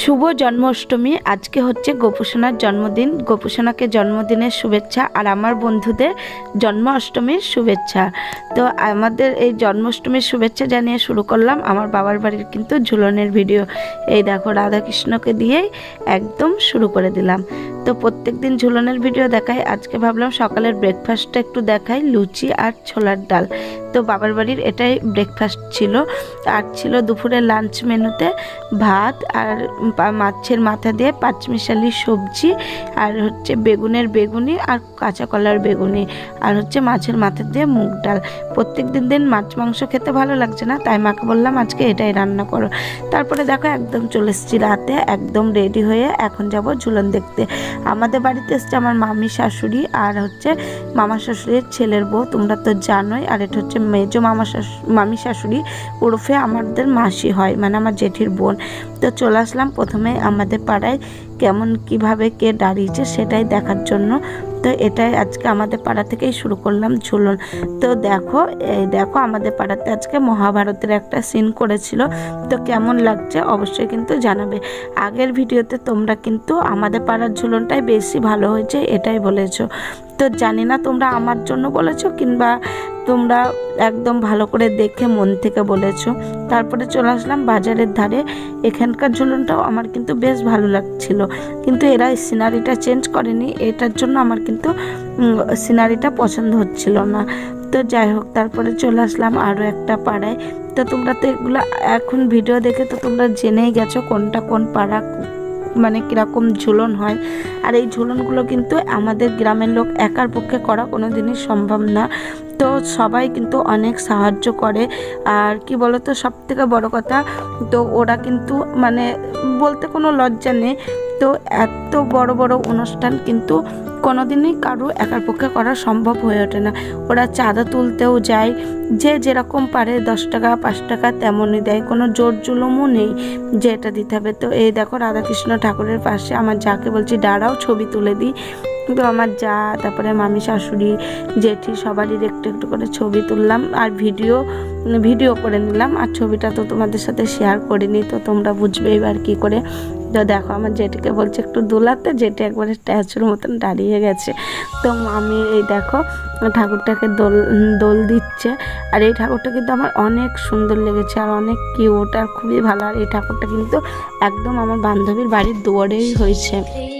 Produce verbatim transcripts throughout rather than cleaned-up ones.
শুভ জন্মাষ্টমী। আজকে হচ্ছে গোপুসোনার জন্মদিন। গোপুসোনাকে জন্মদিনের শুভেচ্ছা আর আমার বন্ধুদের জন্মাষ্টমীর শুভেচ্ছা। তো আমাদের এই জন্মাষ্টমীর শুভেচ্ছা জানিয়ে শুরু করলাম আমার বাবার বাড়ির কিন্তু ঝুলনের ভিডিও। এই দেখো রাধাকৃষ্ণকে দিয়েই একদম শুরু করে দিলাম। তো প্রত্যেক দিন ঝুলনের ভিডিও দেখাই, আজকে ভাবলাম সকালের ব্রেকফাস্টটা একটু দেখাই, লুচি আর ছোলার ডাল। তো বাবার বাড়ির এটাই ব্রেকফাস্ট ছিল। আর ছিল দুপুরের লাঞ্চ মেনুতে ভাত আর মাছের মাথা দিয়ে পাঁচমিশালি সবজি, আর হচ্ছে বেগুনের বেগুনি আর কাঁচা কলার বেগুনি, আর হচ্ছে মাছের মাথা দিয়ে মুগ ডাল। প্রত্যেক দিন দিন মাছ মাংস খেতে ভালো লাগছে না, তাই মাকে বললাম আজকে এটাই রান্না করো। তারপরে দেখো একদম চলে এসেছি রাতে, একদম রেডি হয়ে এখন যাব ঝুলন দেখতে। আমাদের বাড়িতে এসছে আমার মামি শাশুড়ি আর হচ্ছে মামা শাশুড়ির ছেলের বউ, তোমরা তো জানোই। আর এটা হচ্ছে মেজো মামা শাশু মামি শাশুড়ি ওরফে আমাদের মাসি হয়, মানে আমার জেঠির বোন। তো চলে আসলাম প্রথমে আমাদের পাড়ায় কেমন কিভাবে কে দাঁড়িয়েছে সেটাই দেখার জন্য। তো এটাই আজকে আমাদের পাড়া থেকেই শুরু করলাম ঝুলন। তো দেখো এই দেখো আমাদের পাড়াতে আজকে মহাভারতের একটা সিন করেছিল। তো কেমন লাগছে অবশ্যই কিন্তু জানাবে। আগের ভিডিওতে তোমরা কিন্তু আমাদের পাড়ার ঝুলনটাই বেশি ভালো হয়েছে এটাই বলেছো। তো জানি না তোমরা আমার জন্য বলেছো কিংবা তোমরা একদম ভালো করে দেখে মন থেকে বলেছো। তারপরে চলে আসলাম বাজারের ধারে। এখানকার ঝুলনটাও আমার কিন্তু বেশ ভালো লাগছিল, কিন্তু এরা সিনারিটা চেঞ্জ করেনি, এটার জন্য আমার কিন্তু সিনারিটা পছন্দ হচ্ছিল না। তো যাই হোক, তারপরে চলে আসলাম আরও একটা পাড়ায়। তো তোমরা তো এগুলো এখন ভিডিও দেখে তো তোমরা জেনেই গেছো কোনটা কোন পাড়া, মানে কীরকম ঝুলন হয়। আর এই ঝুলনগুলো কিন্তু আমাদের গ্রামের লোক একার পক্ষে করা কোনো দিনই সম্ভব না। তো সবাই কিন্তু অনেক সাহায্য করে। আর কি বলতো, সব থেকে বড়ো কথা, তো ওরা কিন্তু মানে বলতে কোনো লজ্জা নেই, তো এত বড় বড় অনুষ্ঠান কিন্তু কোনোদিনই কারো একার পক্ষে করা সম্ভব হয়ে ওঠে না। ওরা চাঁদা তুলতেও যায়, যে যেরকম পারে দশ টাকা পাঁচ টাকা তেমনই দেয়, কোনো জোর জুলুমও নেই যে এটা দিতে হবে। তো এই দেখো রাধাকৃষ্ণ ঠাকুরের পাশে আমার যাকে বলছি দাঁড়াও ছবি তুলে দিই, কিন্তু আমার যা তারপরে মামি শাশুড়ি জেঠি সবারই একটু একটু করে ছবি তুললাম আর ভিডিও ভিডিও করে নিলাম। আর ছবিটা তো তোমাদের সাথে শেয়ার করিনি, তো তোমরা বুঝবে এবার কী করে। তো দেখো আমার জেঠিকে বলছে একটু দোলাতে, জেঠি একবারে স্ট্যাচুর মতন দাঁড়িয়ে গেছে। তো আমি এই দেখো ঠাকুরটাকে দোল দোল দিচ্ছে। আর এই ঠাকুরটা কিন্তু আমার অনেক সুন্দর লেগেছে আর অনেক কিউট আর খুবই ভালো। আর এই ঠাকুরটা কিন্তু একদম আমার বান্ধবীর বাড়ির দুয়ারেই হয়েছে।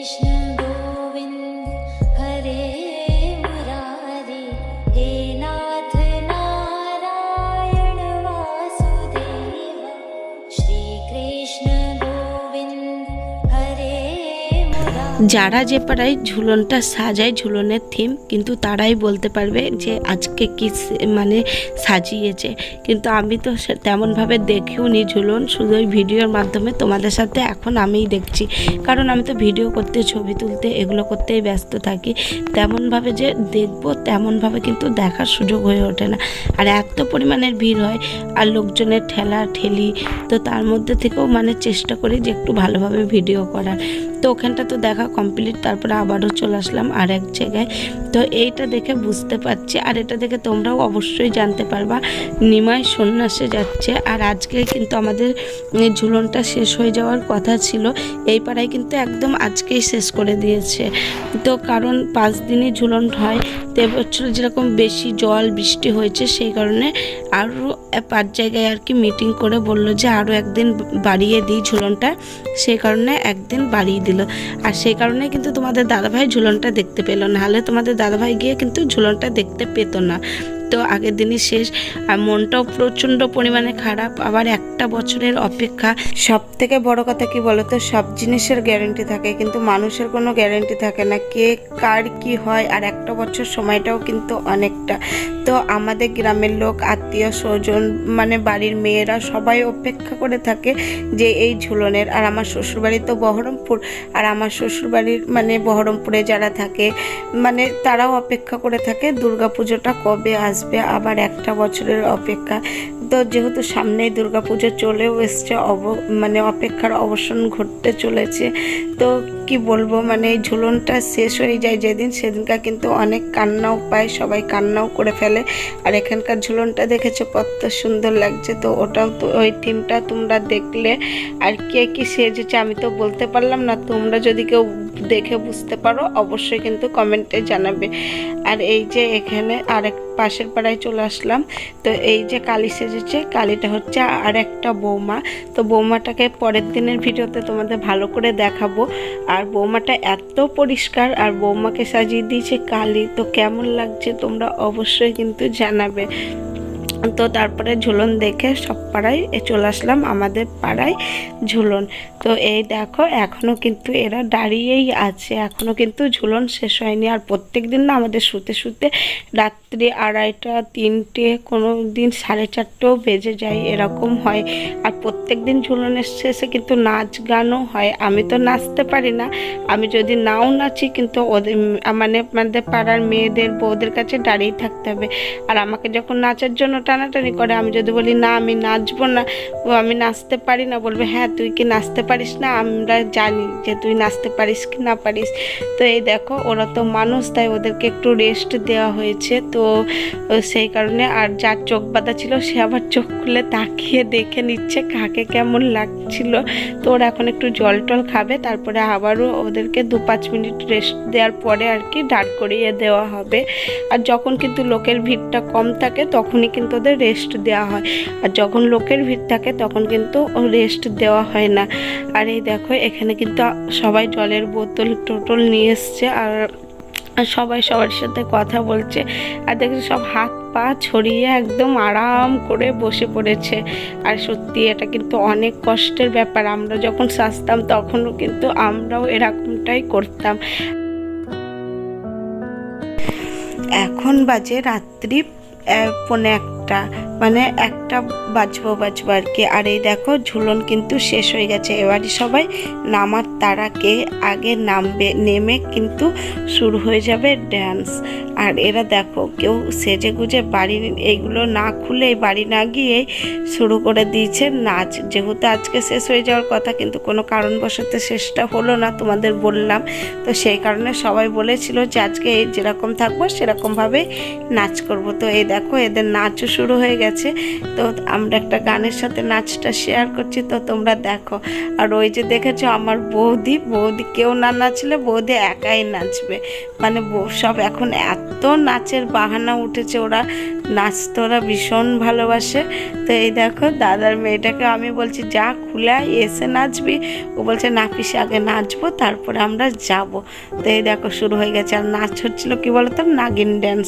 যারা যে পাড়ায় ঝুলনটা সাজায় ঝুলনের থিম, কিন্তু তারাই বলতে পারবে যে আজকে কি মানে সাজিয়েছে। কিন্তু আমি তো তেমনভাবে দেখিও নি ঝুলন, শুধু ওই ভিডিওর মাধ্যমে তোমাদের সাথে এখন আমিই দেখছি, কারণ আমি তো ভিডিও করতে ছবি তুলতে এগুলো করতেই ব্যস্ত থাকি। তেমনভাবে যে দেখবো তেমনভাবে কিন্তু দেখার সুযোগ হয়ে ওঠে না। আর এত পরিমাণের ভিড় হয় আর লোকজনের ঠেলা ঠেলি, তো তার মধ্যে থেকেও মানে চেষ্টা করি যে একটু ভালোভাবে ভিডিও করার। তো ওখানটা তো দেখা কমপ্লিট, তারপরে আবারও চলে আসলাম আর এক জায়গায়। তো এইটা দেখে বুঝতে পারছি আর এটা দেখে তোমরাও অবশ্যই জানতে পারবা নিমাই সন্ন্যাসে যাচ্ছে। আর আজকে কিন্তু আমাদের ঝুলনটা শেষ হয়ে যাওয়ার কথা ছিল, এই পাড়ায় কিন্তু একদম আজকেই শেষ করে দিয়েছে। তো কারণ পাঁচ দিনই ঝুলন হয়, তো এবছর যেরকম বেশি জল বৃষ্টি হয়েছে সেই কারণে আরও পাঁচ জায়গায় আর কি মিটিং করে বলল যে আরও একদিন বাড়িয়ে দিই ঝুলনটা, সেই কারণে একদিন বাড়িয়ে দিল। আর সেই কারণে কিন্তু তোমাদের দাদাভাই ঝুলনটা দেখতে পেলো, নাহলে তোমাদের দাদাভাই গিয়ে কিন্তু ঝুলনটা দেখতে পেতো না। তো আগের দিনই শেষ আর মনটাও প্রচণ্ড পরিমাণে খারাপ। আবার একটা বছরের অপেক্ষা। সব থেকে বড় কথা কি বলতো, সব জিনিসের গ্যারেন্টি থাকে কিন্তু মানুষের কোনো গ্যারেন্টি থাকে না, কে কার কি হয়। আর একটা বছর সময়টাও কিন্তু অনেকটা। তো আমাদের গ্রামের লোক আত্মীয় স্বজন মানে বাড়ির মেয়েরা সবাই অপেক্ষা করে থাকে যে এই ঝুলনের। আর আমার শ্বশুরবাড়ি তো বহরমপুর, আর আমার শ্বশুরবাড়ির মানে বহরমপুরে যারা থাকে মানে তারাও অপেক্ষা করে থাকে দুর্গা পুজোটা কবে আসবে, আবার একটা বছরের অপেক্ষা। তো যেহেতু সামনেই দুর্গাপুজো চলেও এসছে, অব মানে অপেক্ষার অবসান ঘটতে চলেছে। তো কি বলবো, মানে এই ঝুলনটা শেষ হয়ে যায় যেদিন, সেদিনকার কিন্তু অনেক কান্নাও পায়, সবাই কান্নাও করে ফেলে। আর এখানকার ঝুলনটা দেখেছো কত সুন্দর লাগছে। তো ওটাও তো ওই থিমটা তোমরা দেখলে। আর কে কি সেজেছে আমি তো বলতে পারলাম না, তোমরা যদি কেউ দেখে বুঝতে পারো অবশ্যই কিন্তু কমেন্টে জানাবে। আর এই যে এখানে আরেক পাশের পাড়ায় চলে আসলাম। তো এই যে কালী সেজেছে, কালীটা হচ্ছে আর একটা বৌমা। তো বৌমাটাকে পরের দিনের ভিডিওতে তোমাদের ভালো করে দেখাবো। আর বৌমাটা এত পরিষ্কার, আর বৌমাকে সাজিয়ে দিয়েছে কালী। তো কেমন লাগছে তোমরা অবশ্যই কিন্তু জানাবে। তো তারপরে ঝুলন দেখে সব পাড়ায় চলে আসলাম আমাদের পাড়ায় ঝুলন। তো এই দেখো এখনও কিন্তু এরা দাঁড়িয়েই আছে, এখনও কিন্তু ঝুলন শেষ হয়নি। আর প্রত্যেক দিন না আমাদের শুতে শুতে রাত্রি আড়াইটা তিনটে, কোনো দিন সাড়ে চারটেও বেজে যায়, এরকম হয়। আর প্রত্যেক দিন ঝুলনের শেষে কিন্তু নাচ গানও হয়। আমি তো নাচতে পারি না, আমি যদি নাও নাচি কিন্তু ওদের মানে আমাদের পাড়ার মেয়েদের বউদের কাছে দাঁড়িয়ে থাকতে হবে। আর আমাকে যখন নাচার জন্য টানাটানি করে, আমি যদি বলি না আমি নাচবো না, ও আমি নাচতে পারি না, বলবে হ্যাঁ তুই কি নাচতে পারিস না, আমরা জানি যে তুই নাচতে পারিস কি না পারিস। তো এই দেখো ওরা তো মানুষ, তাই ওদেরকে একটু রেস্ট দেওয়া হয়েছে। তো সেই কারণে আর যার চোখ বাঁধা ছিল সে আবার চোখ খুলে তাকিয়ে দেখে নিচ্ছে কাকে কেমন লাগছিল। তো ওরা এখন একটু জল টল খাবে, তারপরে আবারও ওদেরকে দু পাঁচ মিনিট রেস্ট দেওয়ার পরে আর কি দাঁড় করিয়ে দেওয়া হবে। আর যখন কিন্তু লোকের ভিড়টা কম থাকে তখনই কিন্তু ওদের রেস্ট দেওয়া হয়, আর যখন লোকের ভিড় থাকে তখন কিন্তু রেস্ট দেওয়া হয় না। আর এই দেখো এখানে কিন্তু সবাই জলের বোতল টোটল নিয়ে এসছে, আর সবাই সবার সাথে কথা বলছে। আর দেখছি সব হাত পা ছড়িয়ে একদম আরাম করে বসে পড়েছে। আর সত্যি এটা কিন্তু অনেক কষ্টের ব্যাপার। আমরা যখন সাজতাম তখনও কিন্তু আমরাও এরকমটাই করতাম। এখন বাজে রাত্রি পৌনে একটা, মানে একটা বাজবো বাজবো আর কি। আর এই দেখো ঝুলন কিন্তু শেষ হয়ে গেছে, এবারে সবাই নামার তারাকে আগে নামবে, নেমে কিন্তু শুরু হয়ে যাবে ড্যান্স। আর এরা দেখো কেউ সেজে গুজে বাড়ি এইগুলো না খুলে বাড়ি না গিয়ে শুরু করে দিয়েছে নাচ। যেহেতু আজকে শেষ হয়ে যাওয়ার কথা, কিন্তু কোনো কারণবশত শেষটা হলো না, তোমাদের বললাম। তো সেই কারণে সবাই বলেছিল যে আজকে যেরকম থাকবো সেরকমভাবে নাচ করব। তো এই দেখো এদের নাচও শুরু হয়ে গেছে। তো আমরা একটা গানের সাথে নাচটা শেয়ার করছি, তো তোমরা দেখো। আর ওই যে দেখেছো আমার বৌদি, বৌদি কেউ না নাচলে বৌদি একাই নাচবে। মানে সব এখন এত নাচের বাহানা উঠেছে, ওরা নাচতে ওরা ভীষণ ভালোবাসে। তো এই দেখো দাদার মেয়েটাকে আমি বলছি যা খুলে এসে নাচবি, ও বলছে না পিসি আগে নাচবো তারপরে আমরা যাব। তো এই দেখো শুরু হয়ে গেছে। আর নাচ হচ্ছিল কি বলতো, নাগিন ড্যান্স।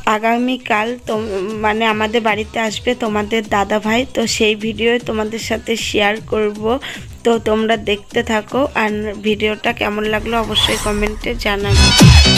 আগামীকাল তো মানে আমাদের বাড়িতে আসবে তোমাদের দাদা ভাই, তো সেই ভিডিও তোমাদের সাথে শেয়ার করব। তো তোমরা দেখতে থাকো আর ভিডিওটা কেমন লাগলো অবশ্যই কমেন্টে জানাবে।